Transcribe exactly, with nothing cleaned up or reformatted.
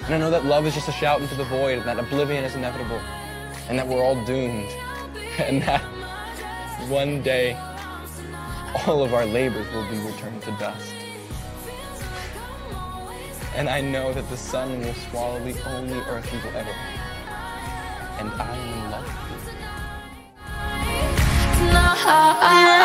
And I know that love is just a shout into the void, and that oblivion is inevitable, and that we're all doomed, and that one day all of our labors will be returned to dust. And I know that the sun will swallow the only earth we will ever have. And I am in love with you.